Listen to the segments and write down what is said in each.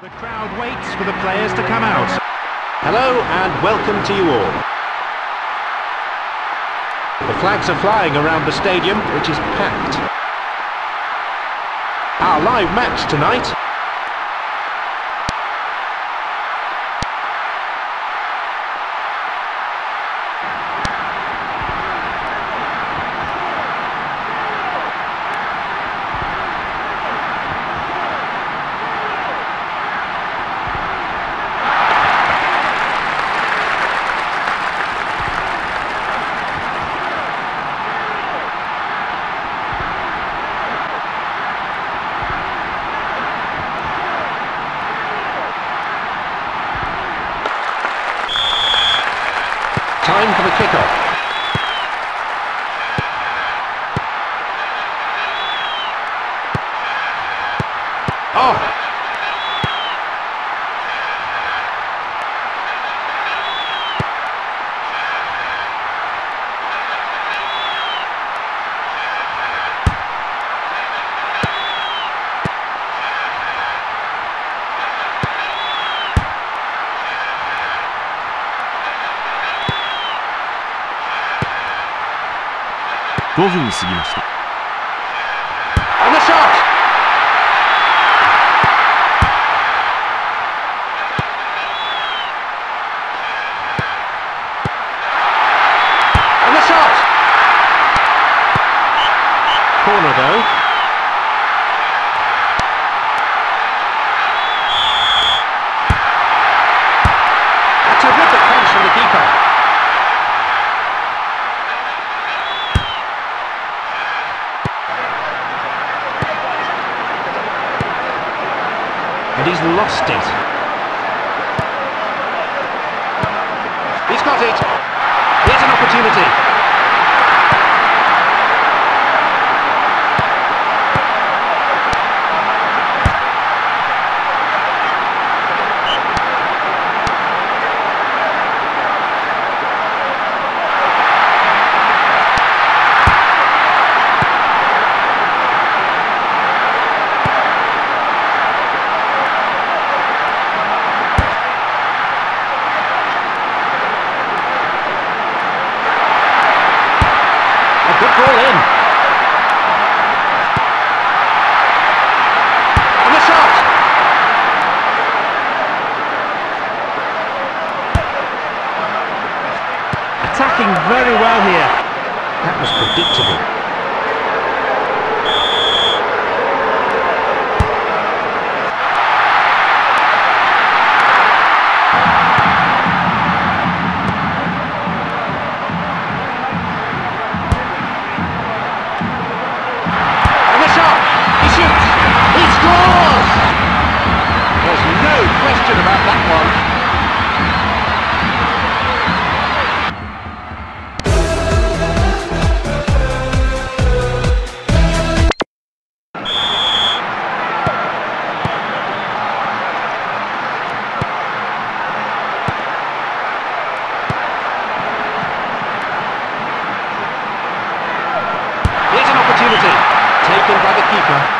The crowd waits for the players to come out. Hello and welcome to you all. The flags are flying around the stadium, which is packed. Our live match tonight. Time for the kickoff. Oh! 5分過ぎました。 And the shot! And the shot! Corner though. A terrific punch from the keeper. And he's lost it. He's got it. Here's an opportunity. Good ball in. And the shot. Attacking very well here. That was predictable. Question about that one. Here's an opportunity taken by the keeper.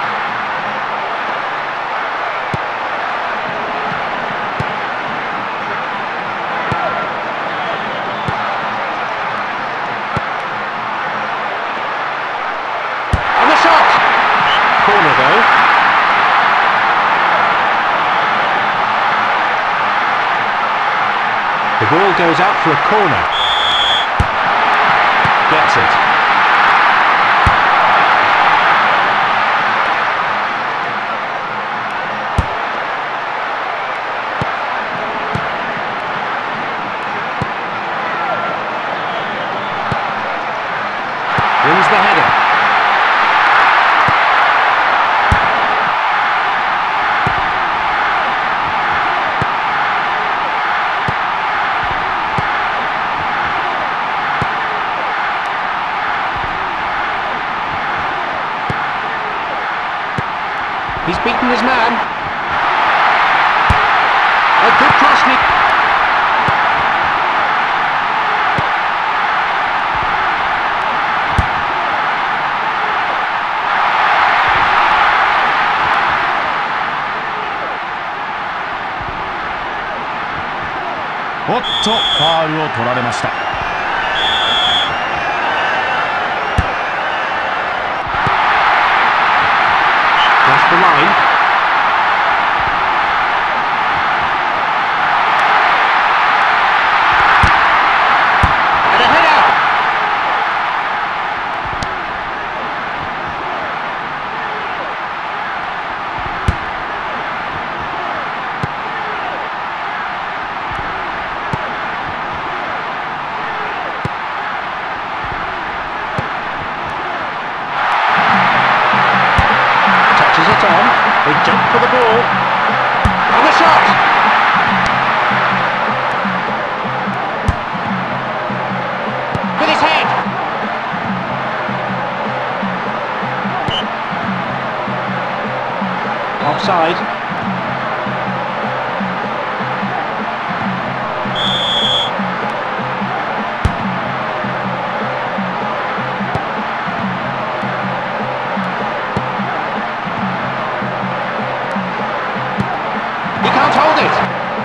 Corner though. The ball goes out for a corner. Gets it. Wins the header. おっとファールを取られました。 That's the line. And a header. Touches it on. They jump for the ball. And the shot. With his head. Offside. He can't hold it.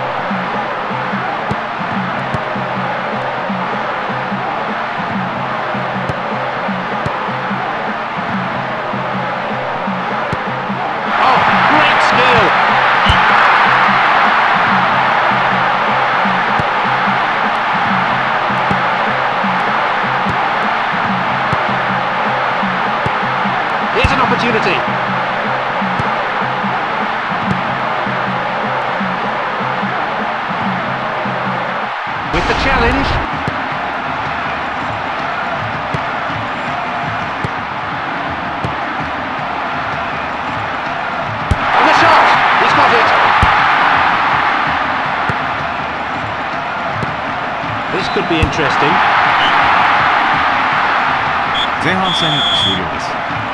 Oh, great skill. Here's an opportunity. With the challenge. And the shot! He's got it! This could be interesting. 前半戦終了です。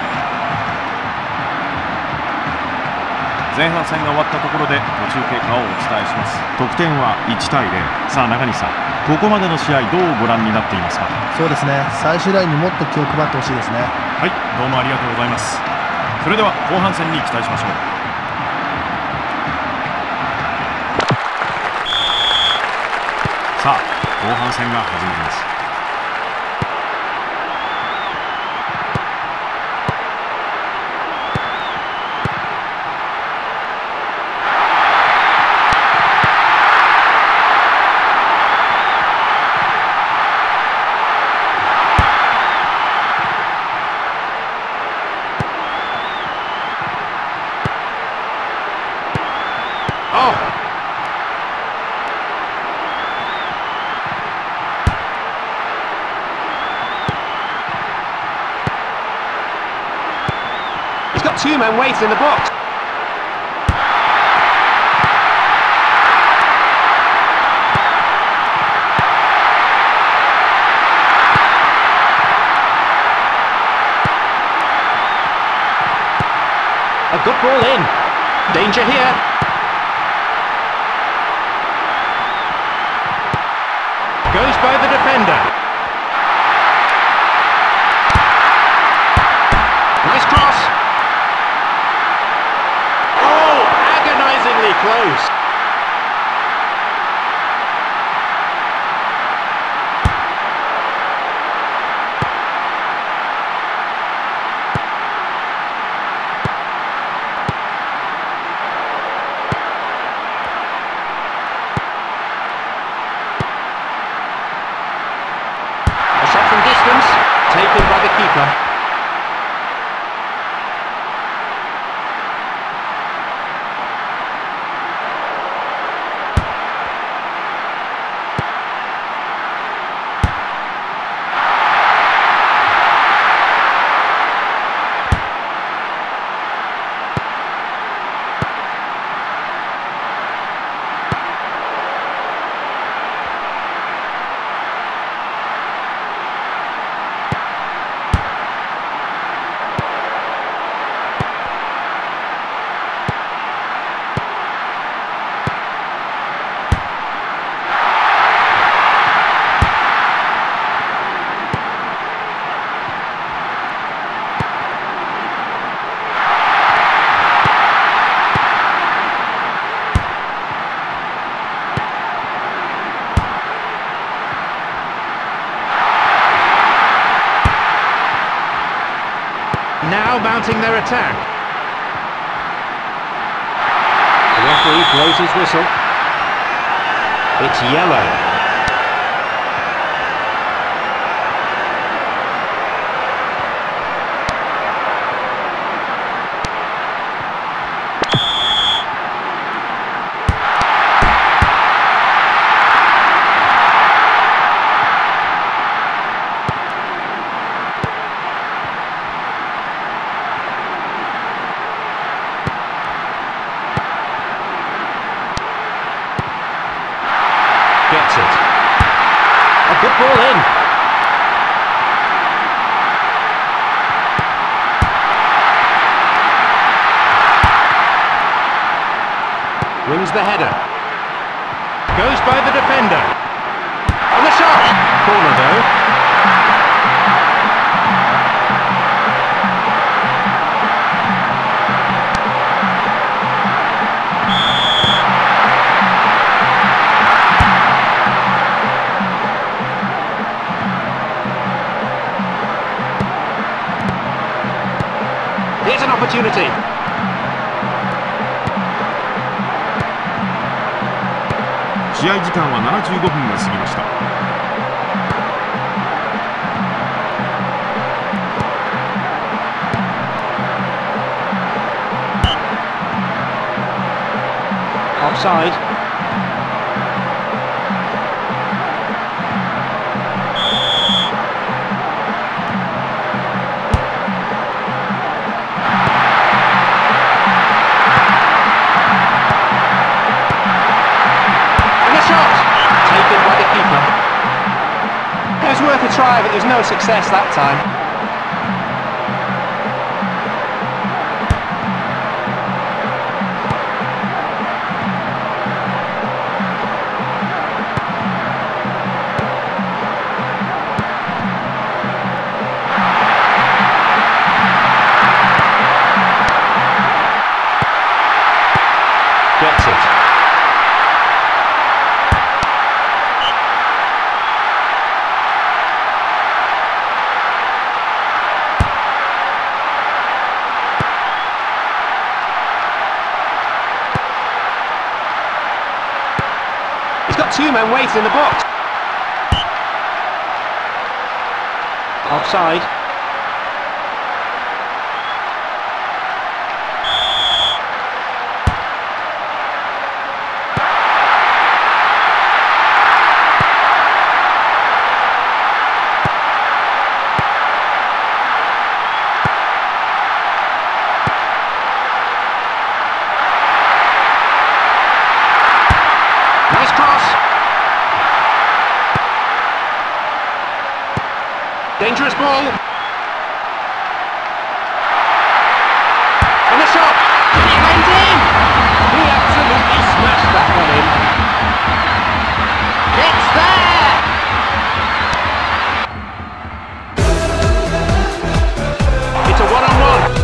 前半戦が終わったところで途中経過をお伝えします。得点は1対0。さあ中西さん、ここまでの試合どうご覧になっていますか？ そうですね、最終ラインにもっと気を配ってほしいですね。 はい、どうもありがとうございます。それでは後半戦に期待しましょう。さあ後半戦が始まります。 Oh! He's got two men waiting in the box. A good ball in. Danger here. Goes by the defender. Nice cross. Oh, agonisingly close. mounting their attack. The referee blows his whistle. It's yellow. Gets it. A good ball in. Wins the header. Goes by the defender. And the shot! Corner though. Here's an opportunity. 試合時間は75分が過ぎました。 Offside. It was worth a try, but there was no success that time. Gets it. He's got two men waiting in the box. Offside. Nice cross. Dangerous ball. And the shot. It went in. He absolutely smashed that one in. It's there. It's a one-on-one.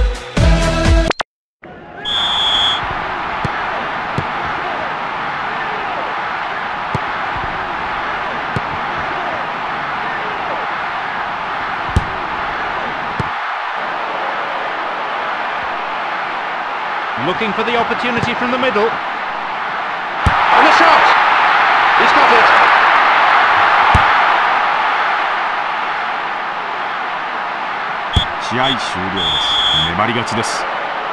Looking for the opportunity from the middle. And the shot! He's got it! 試合終了です。粘り勝ちです。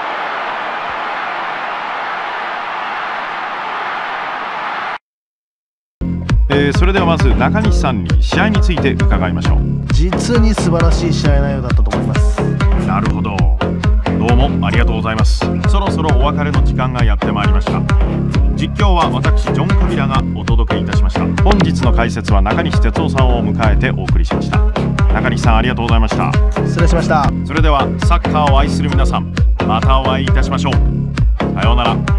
それではまず中西さんに試合について伺いましょう。 実に素晴らしい試合内容だったと思います。 なるほど。どうもありがとうございます。そろそろお別れの時間がやってまいりました。実況は私ジョン・カビラがお届けいたしました。本日の解説は中西哲夫さんを迎えてお送りしました。中西さんありがとうございました。 失礼しました。 それではサッカーを愛する皆さん、またお会いいたしましょう。さようなら。